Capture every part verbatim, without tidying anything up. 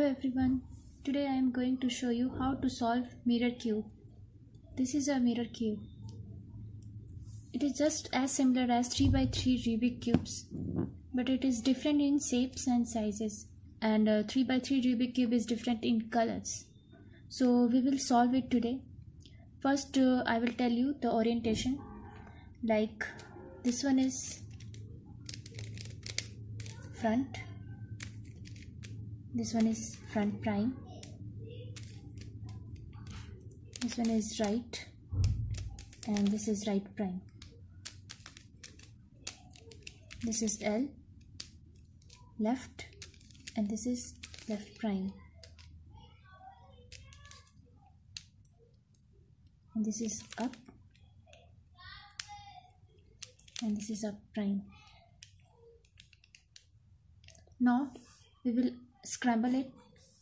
Hello everyone, today I am going to show you how to solve mirror cube. This is a mirror cube. It is just as similar as three by three Rubik cubes, but it is different in shapes and sizes, and a three by three Rubik cube is different in colors. So we will solve it today. First uh, I will tell you the orientation. Like this one is front, this one is front prime, this one is right, and this is right prime. This is L, left, and this is left prime, and this is up, and this is up prime. Now we will scramble it.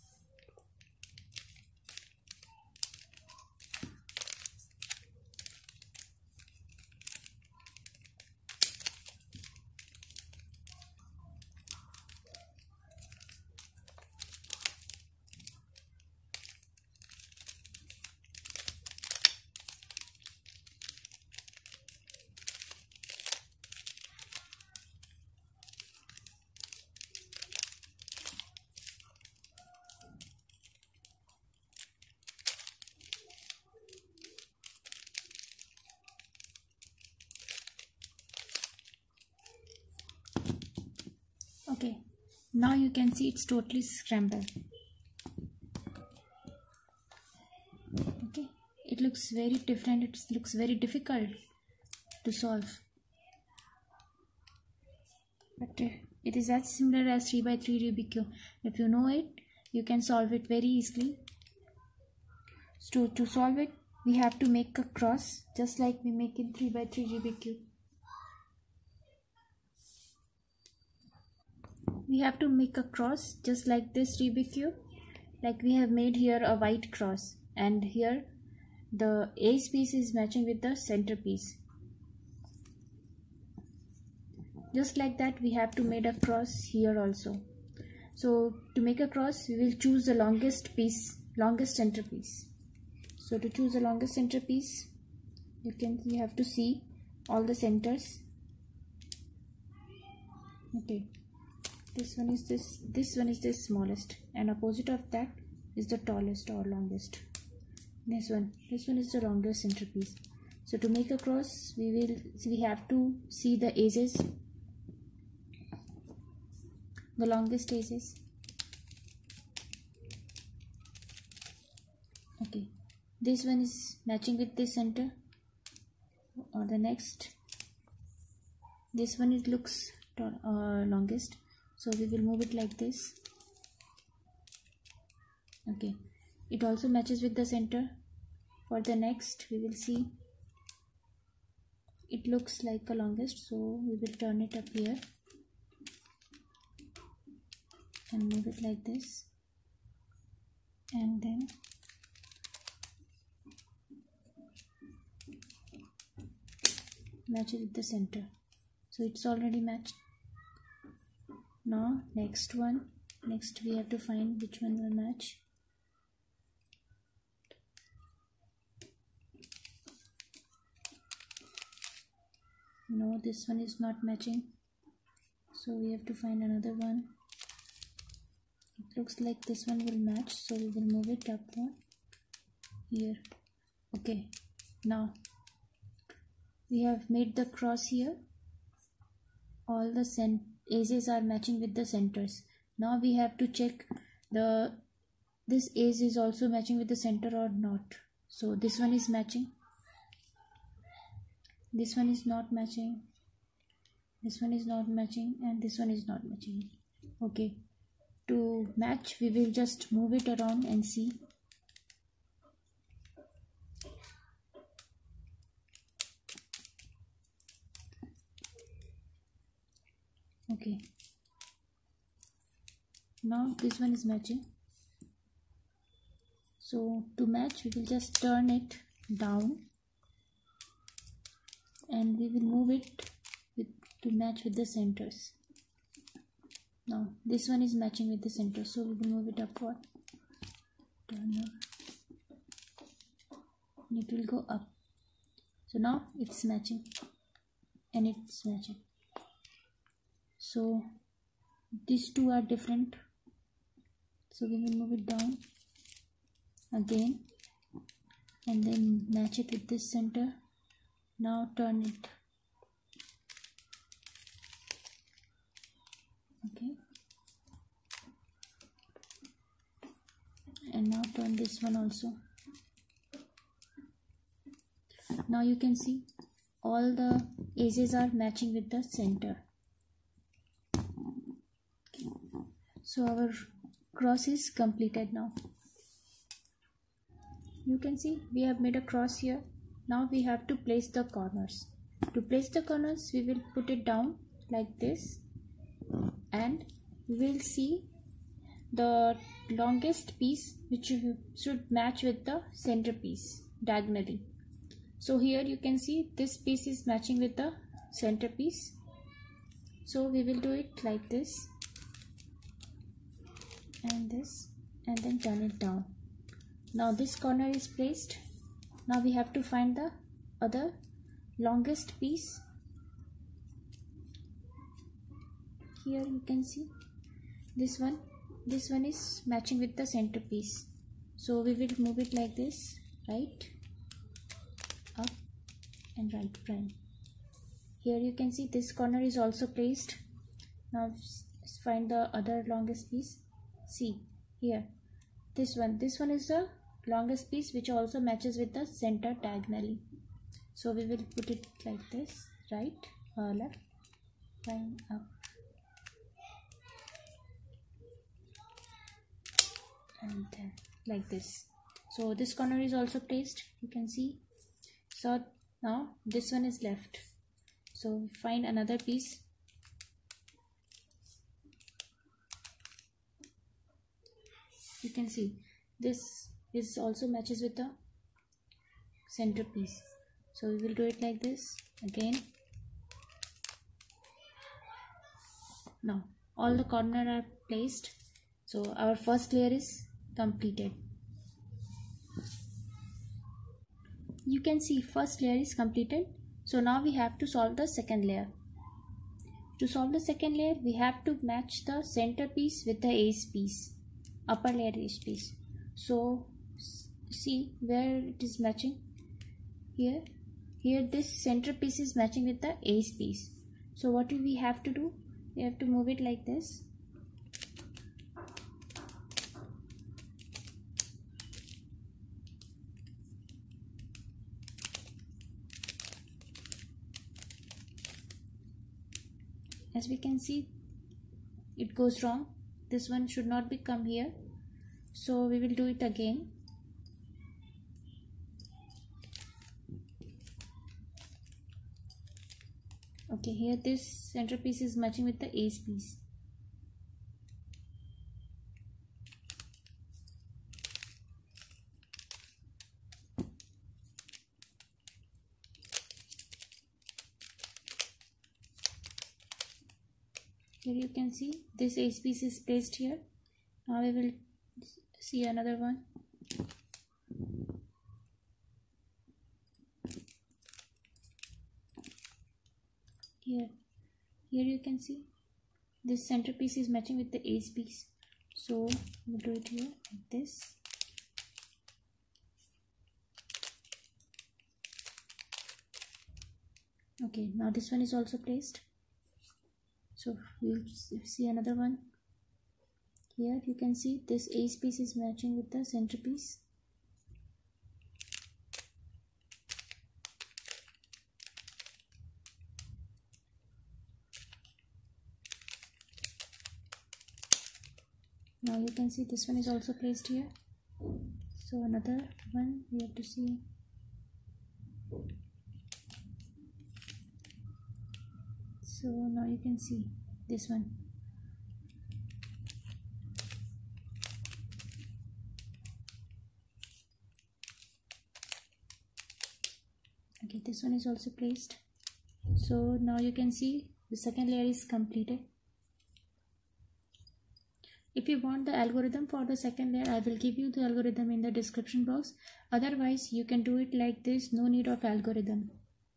Okay, now you can see it's totally scrambled. Okay, it looks very different, it looks very difficult to solve, but uh, it is as similar as three by three Rubik cube. If you know it, you can solve it very easily. So to solve it, we have to make a cross just like we make in three by three Rubik cube. We have to make a cross just like this Rubik cube, like we have made here a white cross, and here the edge piece is matching with the center piece. Just like that we have to make a cross here also. So to make a cross, we will choose the longest piece, longest center piece. So to choose the longest center piece, you can you have to see all the centers. Okay. This one is this this one is the smallest, and opposite of that is the tallest or longest. This one this one is the longest centerpiece. So to make a cross, we will we have to see the edges, the longest edges. Okay, this one is matching with this center, or the next this one is looks uh, longest. So we will move it like this. Okay, it also matches with the center. For the next, we will see it looks like the longest, so we will turn it up here and move it like this, and then match it with the center. So it's already matched. Now next one, next we have to find which one will match. No, this one is not matching, so we have to find another one. It looks like this one will match, so we will move it up one here. Okay, now we have made the cross here. All the cent edges are matching with the centers. Now we have to check the this edge is also matching with the center or not. So this one is matching, this one is not matching, this one is not matching, and this one is not matching. Okay, to match we will just move it around and see. Okay, now this one is matching. So to match, we will just turn it down and we will move it with, to match with the centers. Now this one is matching with the center, so we will move it upward, turn up, and it will go up. So now it's matching, and it's matching. So these two are different, so we will move it down again and then match it with this center. Now turn it. Okay, and now turn this one also. Now you can see all the edges are matching with the center. Okay. So our cross is completed now. You can see we have made a cross here. Now we have to place the corners. To place the corners, we will put it down like this, and we will see the longest piece which should match with the center piece diagonally. So here you can see this piece is matching with the center piece. So we will do it like this and this, and then turn it down. Now this corner is placed. Now we have to find the other longest piece. Here you can see this one. This one is matching with the center piece. So we will move it like this, right, up and right prime. Here you can see this corner is also placed. Now find the other longest piece. See here, this one. This one is the longest piece which also matches with the center diagonally. So we will put it like this, right, uh, left, prime, up, and then like this. So this corner is also placed, you can see. So now this one is left. So find another piece. You can see this is also matches with the center piece. So we will do it like this again. Now all the corners are placed. So our first layer is completed. You can see first layer is completed. So now we have to solve the second layer. To solve the second layer, we have to match the center piece with the edge piece, upper layer edge piece. So see where it is matching. Here, here this center piece is matching with the edge piece. So what do we have to do? We have to move it like this. As we can see, it goes wrong. This one should not be come here. So we will do it again. Okay, here this center piece is matching with the edge piece. Here you can see this edge piece is placed here. Now we will see another one. Here, here you can see this center piece is matching with the edge piece. So we'll do it here like this. Okay, now this one is also placed. So we'll see another one. Here you can see this edge piece is matching with the center piece. Now you can see this one is also placed here. So another one we have to see. So now you can see this one. Okay, this one is also placed. So now you can see the second layer is completed. if you want the algorithm for the second layer, I will give you the algorithm in the description box. Otherwise you can do it like this, no need of algorithm.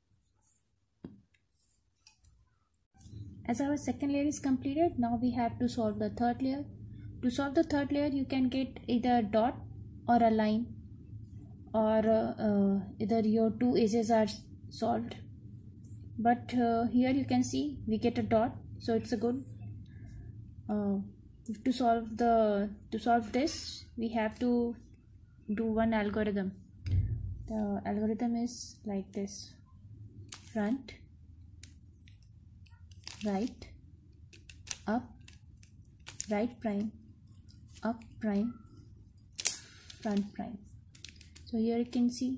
As our second layer is completed, now we have to solve the third layer. To solve the third layer, you can get either a dot or a line, or uh, uh, either your two edges are solved. But uh, here you can see we get a dot, so it's a good. Uh, to solve the to solve this, we have to do one algorithm. The algorithm is like this: front, right, up, right prime, up prime, front prime. So here you can see.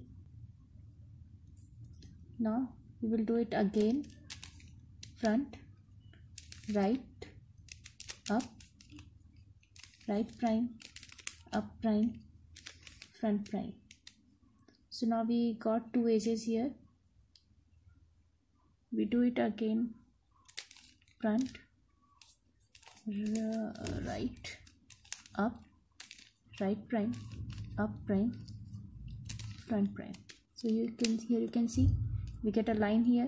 Now we will do it again: front, right, up, right prime, up prime, front prime. So now we got two edges here. We do it again: front, right, up, right prime, up prime, front prime. So you can here you can see we get a line here.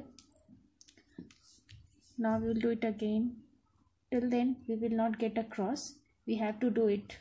Now we will do it again. Till then we will not get a cross. We have to do it: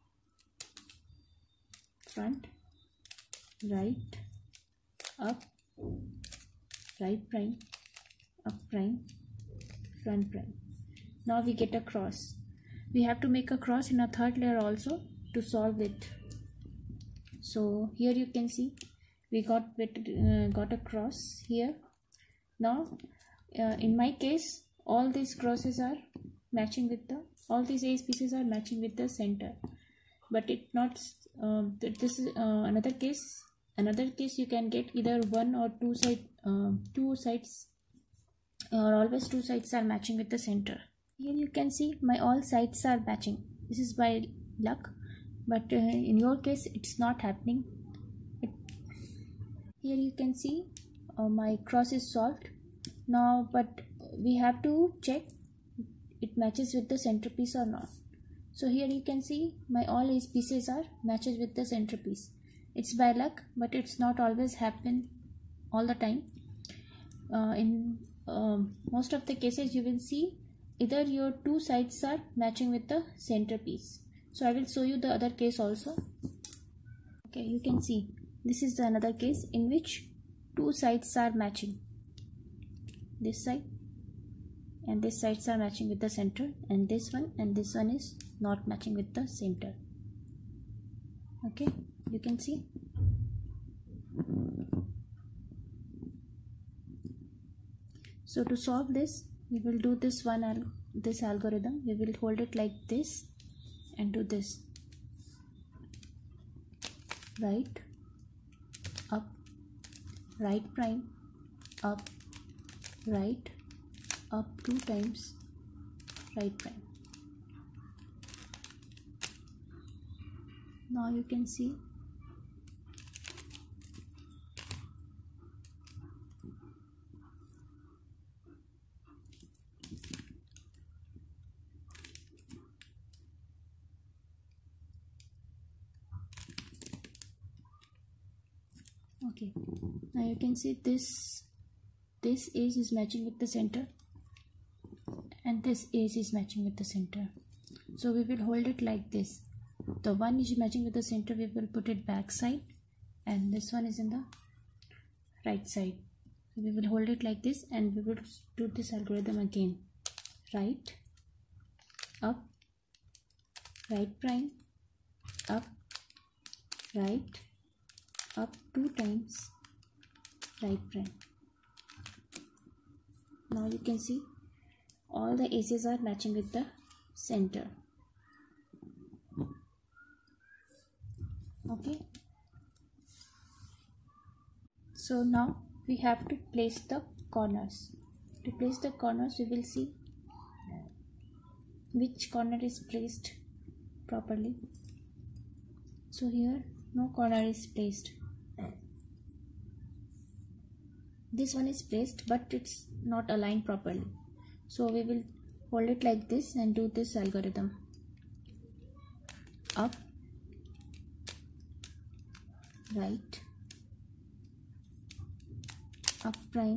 front, right, up, right prime, up prime, front prime. Now we get a cross. We have to make a cross in a third layer also to solve it. So here you can see we got uh, got a cross here. Now uh, in my case, all these crosses are matching with the all these edge pieces are matching with the center, but it not um, this is uh, another case. Another case you can get either one or two side uh, two sides or always two sides are matching with the center. Here you can see my all sides are matching. This is by luck, but uh, in your case it's not happening. It, here you can see uh, my cross is solved now, but we have to check it matches with the centerpiece or not. So here you can see my all these pieces are matches with the centerpiece. It's by luck, but it's not always happen all the time. Uh, in um, most of the cases you will see either your two sides are matching with the centerpiece. So I will show you the other case also. Okay, you can see this is the another case in which two sides are matching. This side and this sides are matching with the center, and this one and this one is not matching with the center. Okay, you can see. So to solve this, we will do this one al this algorithm. We will hold it like this and do this: right, up, right prime, up, right, up two times, right prime. Now you can see okay. Now you can see this this edge is matching with the center and this edge is matching with the center. So we will hold it like this. The one is matching with the center, we will put it back side, and this one is in the right side. So we will hold it like this and we will do this algorithm again: right, up, right prime, up, right, up two times, right prime. Now you can see all the edges are matching with the center. Okay, so now we have to place the corners. To place the corners, we will see which corner is placed properly. So here no corner is placed. This one is placed, but it's not aligned properly. So we will hold it like this and do this algorithm. up, right, up prime,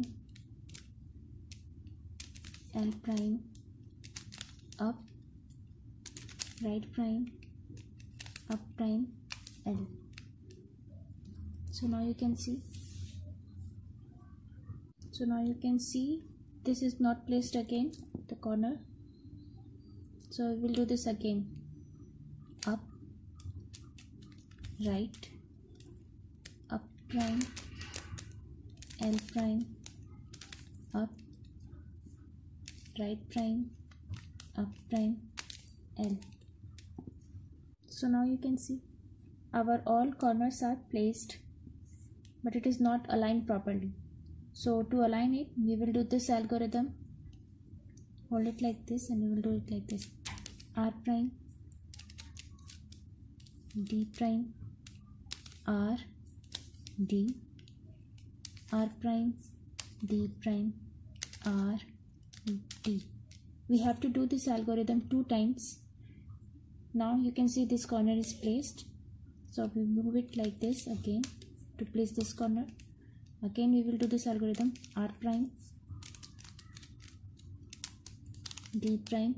L prime, up, right prime, up prime, L. So now you can see, so now you can see this is not placed again, the corner. So we will do this again, up, right, up prime, L prime, up, right prime, up prime, L. So now you can see our all corners are placed, but it is not aligned properly. So to align it, we will do this algorithm. Hold it like this and we will do it like this. R prime, D prime, R, D, R prime, D prime, R, D. We have to do this algorithm two times. Now you can see this corner is placed. So we move it like this again to place this corner. Again we will do this algorithm, R prime, D prime,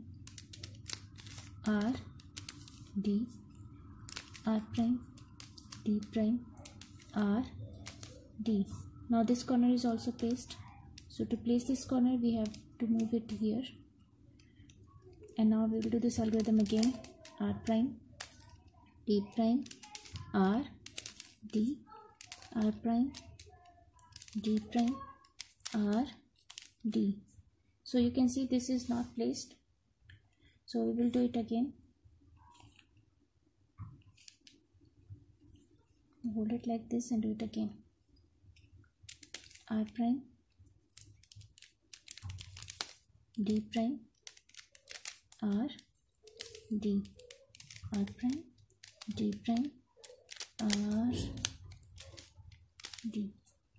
R, D, R prime, D prime, R, D. Now this corner is also placed. So to place this corner we have to move it here. And now we will do this algorithm again, R prime, D prime, R, D, R prime, D prime, R, D. So you can see this is not placed. So we will do it again. Hold it like this and do it again. R prime, D prime, R, D, R prime, D prime, R, D.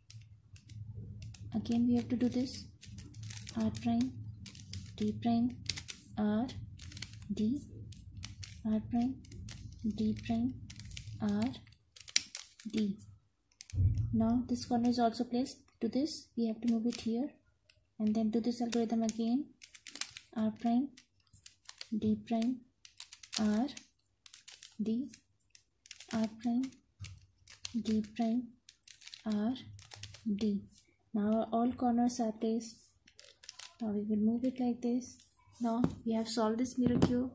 Again we have to do this, R prime, D prime, R, D, R prime, D prime, R, D. Now this corner is also placed. To this we have to move it here and then do this algorithm again, R prime, D prime, R, D, R prime, D prime, R, D. Now all corners are placed. Now we will move it like this. Now we have solved this mirror cube.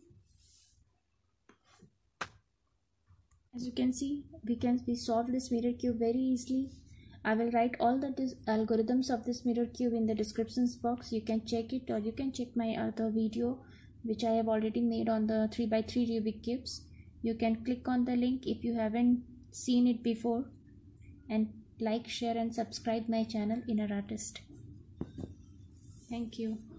As you can see, we can we solve this mirror cube very easily. I will write all the algorithms of this mirror cube in the descriptions box. You can check it, or you can check my other video which I have already made on the three by three Rubik cubes. You can click on the link if you haven't seen it before, and like, share and subscribe my channel Inner Artist. Thank you.